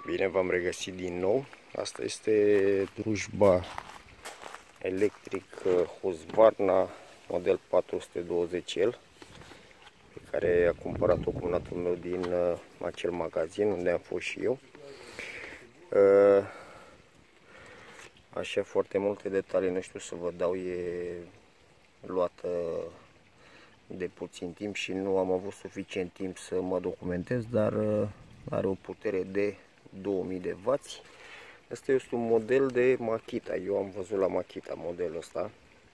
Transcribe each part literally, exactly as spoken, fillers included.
Bine, v-am regăsit din nou. Asta este drujba electric Husqvarna model patru sute douăzeci L, pe care a cumpărat-o cumnatul meu din acel magazin unde am fost și eu. Așa, foarte multe detalii nu știu să vă dau, e luată de puțin timp și nu am avut suficient timp să mă documentez, dar are o putere de două mii de wați. Asta este un model de Makita. Eu am văzut la Makita modelul ăsta,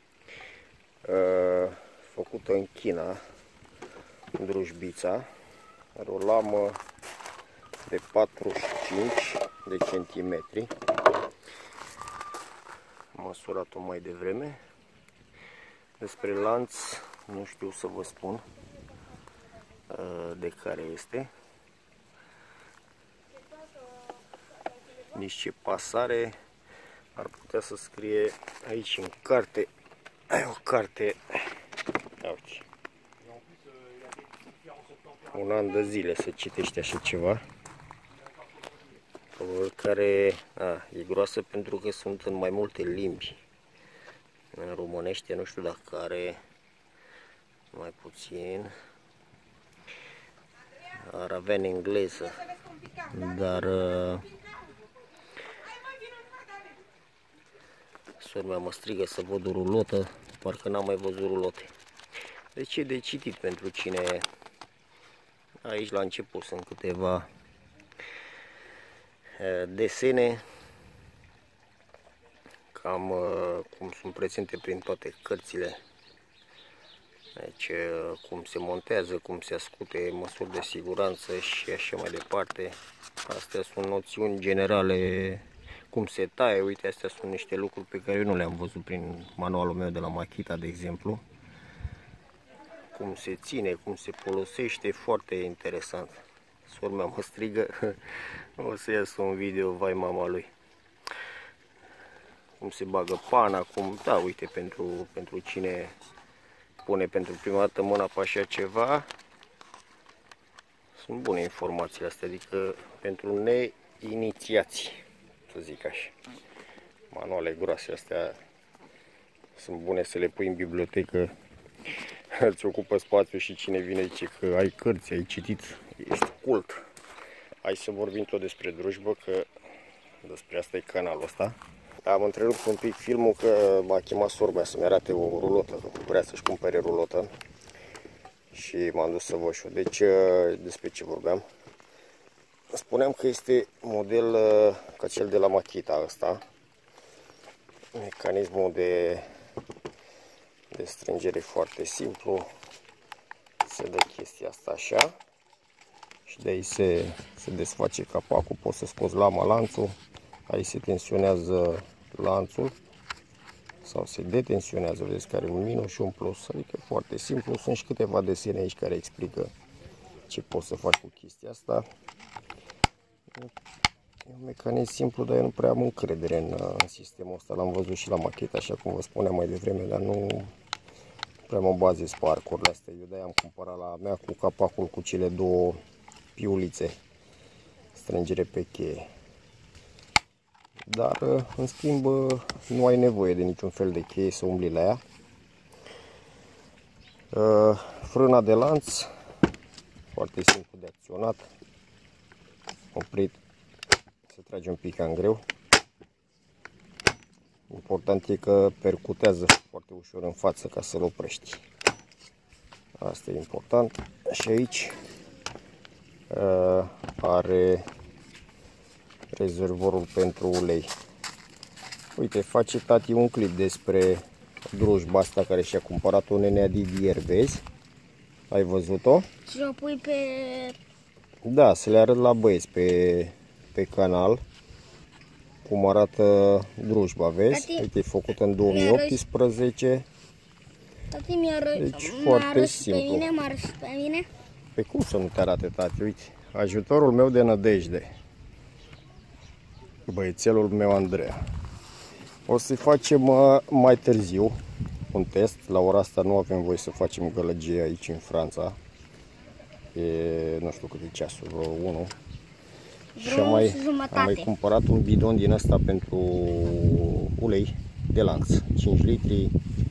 făcută în China, drujbița. Are o lamă de patruzeci și cinci de centimetri. Am măsurat-o mai devreme. Despre lanț nu știu să vă spun de care este, nici ce pasare. Ar putea să scrie aici în carte. Ai o carte, uite, un an de zile să citește așa ceva. Probabil care a, e groasă pentru că sunt în mai multe limbi. În românește nu știu dacă are mai puțin, ar avea în engleză, dar sora mea mă strigă să văd o rulotă, parcă n-am mai văzut rulote. Deci e de citit pentru cine. Aici la început sunt câteva desene, cam cum sunt prezente prin toate cărțile. Deci cum se montează, cum se ascute, măsuri de siguranță și așa mai departe. Astea sunt noțiuni generale, cum se taie. Uite, astea sunt niște lucruri pe care eu nu le-am văzut prin manualul meu de la Makita, de exemplu. Cum se ține, cum se folosește, foarte interesant. Sora mea mă strigă, o să iasă un video, vai mama lui. Cum se bagă pana, cum, da, uite, pentru, pentru cine pune pentru prima dată mâna pe așa ceva, sunt bune informațiile astea, adică pentru neinițiați, să zic așa. Manuale groase astea sunt bune să le pui în bibliotecă, îți ocupă spațiu și cine vine zice că ai cărți, ai citit, ești cult. Hai să vorbim tot despre drujbă, că despre asta e canalul ăsta. Am întrerupt un pic filmul că m-a chemat sora mea să-mi arate o rulotă, că vrea să-și cumpere rulotă și m-am dus să văd și eu. Deci, despre ce vorbeam? Spuneam că este model ca cel de la Makita ăsta. Mecanismul de, de strângere foarte simplu. Se dă chestia asta așa și de aici se, se desface capacul, poți să scoți lama, lanțul. Aici se tensionează lanțul sau se detensionează, vedeți că are un minus și un plus, adică foarte simplu. Sunt și câteva desene aici care explică ce poți să faci cu chestia asta. E un mecanism simplu, dar eu nu prea am încredere în, în sistemul ăsta. L-am văzut și la Makita, așa cum vă spuneam mai devreme, dar nu prea mă bazez pe arcurile astea. Eu de-aia am cumpărat la mea cu capacul cu cele două piulițe, strângere pe cheie. Dar, în schimb, nu ai nevoie de niciun fel de cheie să umbli la ea. Frâna de lanț, foarte simplu de acționat. Oprit, se trage un pic cam greu. Important e că percutează foarte ușor în față ca să-l oprești. Asta e important. Și aici are rezervorul pentru ulei. Uite, face tati un clip despre drujba asta care și-a cumpărat-o nenea Didi ieri, vezi? Ai văzut-o? Și o pui pe... Da, să le arăt la băieți pe, pe canal cum arată drujba, vezi? Tati, uite, e făcută în două mii optsprezece. Tati, mi-a Deci foarte simplu. pe mine, m-a arăt și pe mine. Pe cum să nu te arate, tati? Uite, ajutorul meu de nădejde. Băiețelul meu Andreea. O să facem mai târziu un test. La ora asta nu avem voie să facem gălăgie aici în Franța. E, nu știu cât e ceasul, vreo unu. Și am mai, și jumătate. am mai cumpărat un bidon din ăsta pentru ulei de lanț, cinci litri.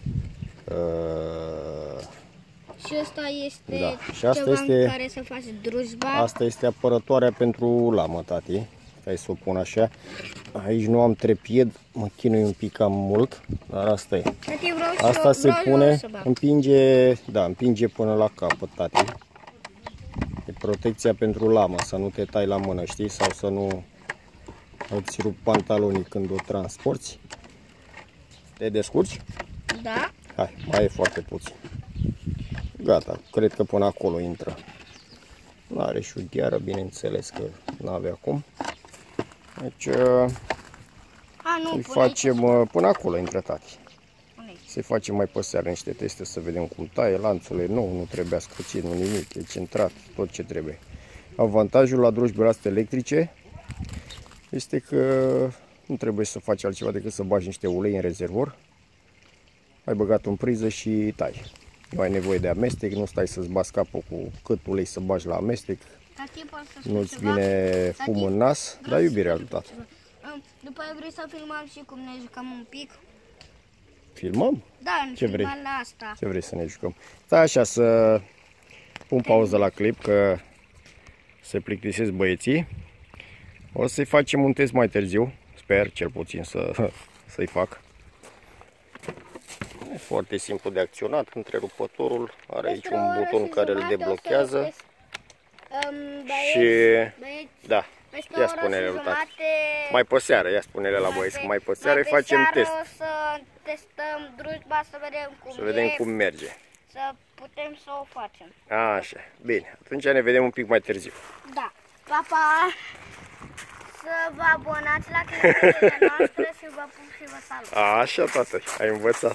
Uh, Și ăsta este da. Și asta ceva este, în care să faci drujba. Asta este apărătoarea pentru lamă, tati. Hai să o pun așa. Aici nu am trepied, mă chinui un pic cam mult, dar asta e. Tati, vreau și Asta eu, se vreau pune, să bag. împinge, da, împinge până la capăt, tati. E protecția pentru lamă, să nu te tai la mână, știi? Sau să nu îți rup pantalonii când o transporti. Te descurci? Da. Hai, mai e foarte puțin. Gata, cred că până acolo intră. N-are și ugheară, bineînțeles că n-avea acum. Deci A, nu, îi pune facem aici. până acolo intră, tati. Pune aici. Se face mai pe seară niște teste să vedem cum taie, lanțul e nou, nu trebuia scuțit, nu nimic, e centrat, tot ce trebuie. Avantajul la drujbele astea electrice este că nu trebuie să faci altceva decât să bagi niște ulei în rezervor. Ai băgat în priză și tai. Nu ai nevoie de amestec, nu stai să-ți bați capul cu cât ulei să bagi la amestec. Tati, pot să spun Nu-ți ceva? vine fum Tati, în nas, vreau dar să iubirea spun lui tată. ceva. Um, După aia vrei să filmăm și cum ne jucăm un pic? Filmăm? Da, în Ce vrei? filmăm la asta. Ce vrei să ne jucăm? Stai așa să pun pauză la clip, că se plictisesc băieții. O să-i facem un test mai târziu, sper cel puțin să, să-i fac. E foarte simplu de acționat, întrerupătorul are aici Peste o un oră buton și care îl jumătate o să deblochează ies- Um, băieți, și băieți, da, peste o ia oră spune-le și lui tati. jumătate, Mai pe seară, ia spune-le la băieți, că mai pe seară îi pe facem seară test, o să testăm drujba, să vedem cum să vedem e, cum merge. să putem să o facem. Așa, bine, atunci ne vedem un pic mai târziu. Da, pa, pa! Să vă abonați la clipurile noastre și vă pup și vă salut! Așa, tată, ai învățat.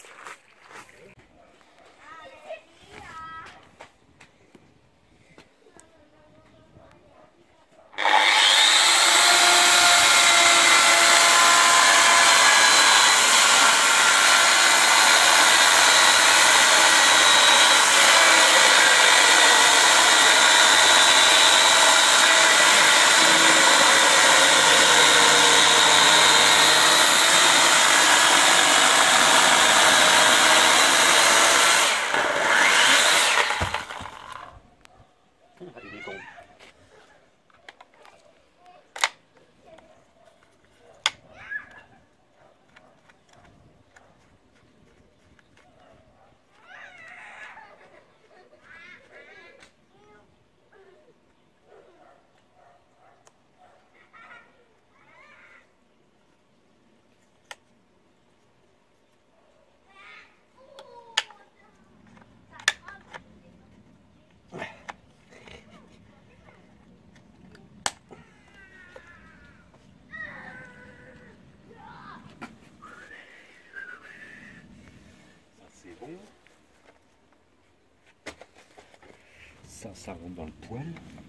Ça, ça rentre dans le poêle.